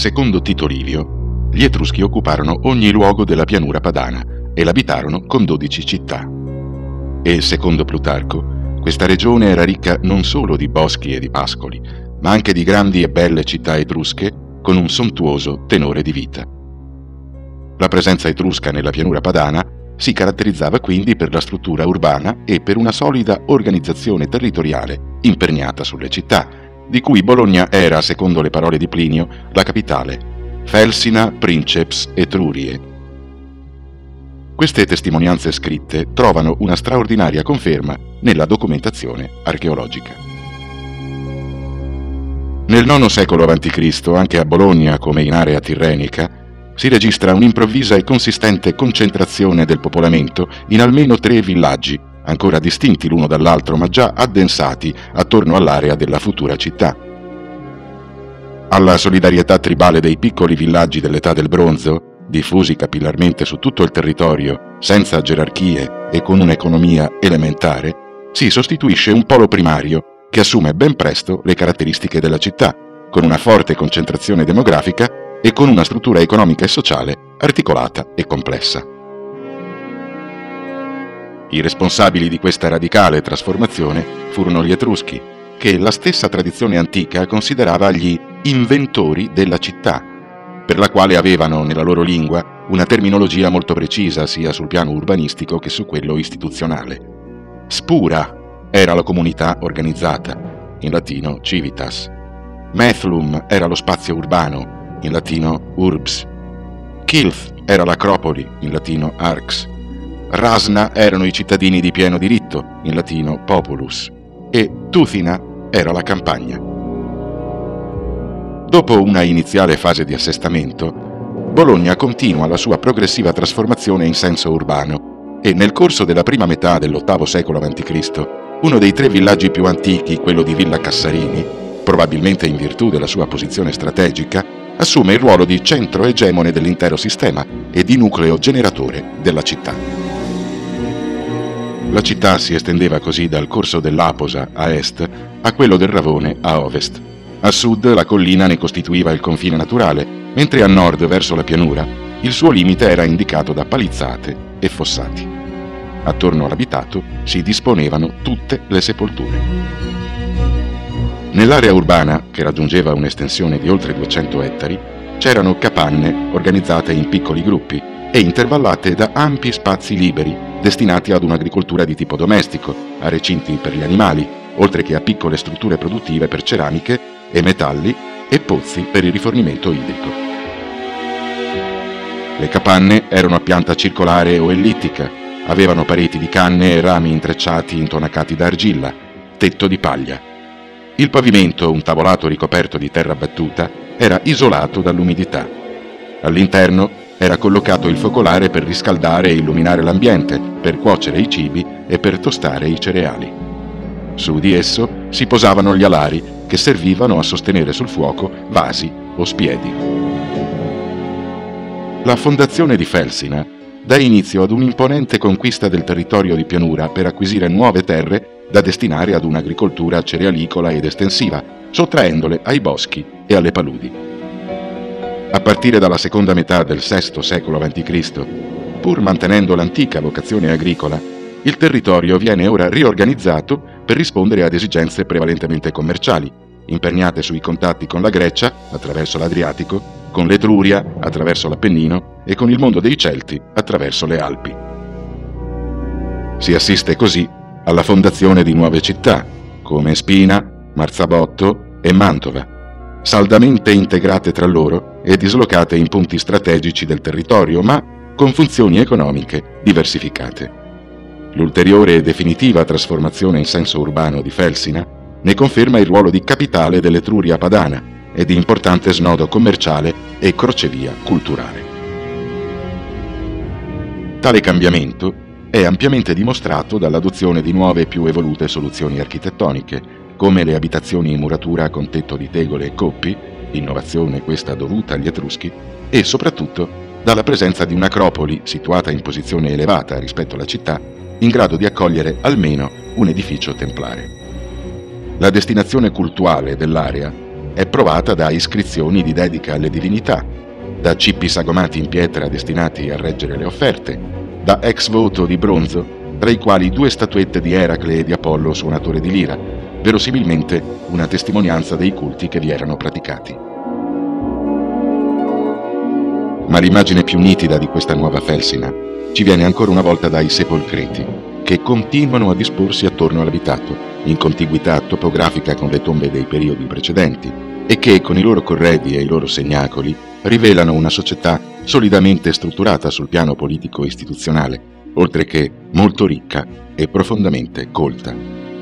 secondo Tito Livio, gli Etruschi occuparono ogni luogo della pianura padana e l'abitarono con 12 città. E secondo Plutarco, questa regione era ricca non solo di boschi e di pascoli, ma anche di grandi e belle città etrusche con un sontuoso tenore di vita. La presenza etrusca nella pianura padana si caratterizzava quindi per la struttura urbana e per una solida organizzazione territoriale imperniata sulle città, di cui Bologna era, secondo le parole di Plinio, la capitale, Felsina princeps Etrurie. Queste testimonianze scritte trovano una straordinaria conferma nella documentazione archeologica. Nel IX secolo a.C., anche a Bologna come in area tirrenica, si registra un'improvvisa e consistente concentrazione del popolamento in almeno 3 villaggi, ancora distinti l'uno dall'altro ma già addensati attorno all'area della futura città. Alla solidarietà tribale dei piccoli villaggi dell'età del bronzo, diffusi capillarmente su tutto il territorio, senza gerarchie e con un'economia elementare, si sostituisce un polo primario che assume ben presto le caratteristiche della città, con una forte concentrazione demografica e con una struttura economica e sociale articolata e complessa. I responsabili di questa radicale trasformazione furono gli Etruschi, che la stessa tradizione antica considerava gli inventori della città, per la quale avevano nella loro lingua una terminologia molto precisa sia sul piano urbanistico che su quello istituzionale. Spura era la comunità organizzata, in latino civitas. Methlum era lo spazio urbano, in latino urbs. Kilth era l'acropoli, in latino arx. Rasna erano i cittadini di pieno diritto, in latino populus. E Tuthina era la campagna. Dopo una iniziale fase di assestamento, Bologna continua la sua progressiva trasformazione in senso urbano e nel corso della prima metà dell'VIII secolo a.C., uno dei 3 villaggi più antichi, quello di Villa Cassarini, probabilmente in virtù della sua posizione strategica, assume il ruolo di centro egemone dell'intero sistema e di nucleo generatore della città. La città si estendeva così dal corso dell'Aposa a est a quello del Ravone a ovest. A sud la collina ne costituiva il confine naturale, mentre a nord, verso la pianura, il suo limite era indicato da palizzate e fossati. Attorno all'abitato si disponevano tutte le sepolture. Nell'area urbana, che raggiungeva un'estensione di oltre 200 ettari, c'erano capanne organizzate in piccoli gruppi e intervallate da ampi spazi liberi destinati ad un'agricoltura di tipo domestico, a recinti per gli animali, oltre che a piccole strutture produttive per ceramiche e metalli e pozzi per il rifornimento idrico. Le capanne erano a pianta circolare o ellittica, avevano pareti di canne e rami intrecciati intonacati da argilla, tetto di paglia. Il pavimento, un tavolato ricoperto di terra battuta, era isolato dall'umidità. All'interno era collocato il focolare per riscaldare e illuminare l'ambiente, per cuocere i cibi e per tostare i cereali. Su di esso si posavano gli alari che servivano a sostenere sul fuoco vasi o spiedi. La fondazione di Felsina dà inizio ad un'imponente conquista del territorio di pianura per acquisire nuove terre da destinare ad un'agricoltura cerealicola ed estensiva, sottraendole ai boschi e alle paludi. A partire dalla seconda metà del VI secolo a.C., pur mantenendo l'antica vocazione agricola, il territorio viene ora riorganizzato per rispondere ad esigenze prevalentemente commerciali, imperniate sui contatti con la Grecia, attraverso l'Adriatico, con l'Etruria, attraverso l'Appennino, e con il mondo dei Celti, attraverso le Alpi. Si assiste così alla fondazione di nuove città, come Spina, Marzabotto e Mantova, saldamente integrate tra loro e dislocate in punti strategici del territorio, ma con funzioni economiche diversificate. L'ulteriore e definitiva trasformazione in senso urbano di Felsina ne conferma il ruolo di capitale dell'Etruria padana e di importante snodo commerciale e crocevia culturale. Tale cambiamento è ampiamente dimostrato dall'adozione di nuove e più evolute soluzioni architettoniche, come le abitazioni in muratura con tetto di tegole e coppi, innovazione questa dovuta agli Etruschi, e soprattutto dalla presenza di un'acropoli situata in posizione elevata rispetto alla città, in grado di accogliere almeno un edificio templare. La destinazione cultuale dell'area è provata da iscrizioni di dedica alle divinità, da cippi sagomati in pietra destinati a reggere le offerte, da ex voto di bronzo, tra i quali 2 statuette di Eracle e di Apollo suonatore di lira, verosimilmente una testimonianza dei culti che vi erano praticati. Ma l'immagine più nitida di questa nuova Felsina ci viene ancora una volta dai sepolcreti, che continuano a disporsi attorno all'abitato, in contiguità topografica con le tombe dei periodi precedenti, e che, con i loro corredi e i loro segnacoli, rivelano una società solidamente strutturata sul piano politico-istituzionale, oltre che molto ricca e profondamente colta.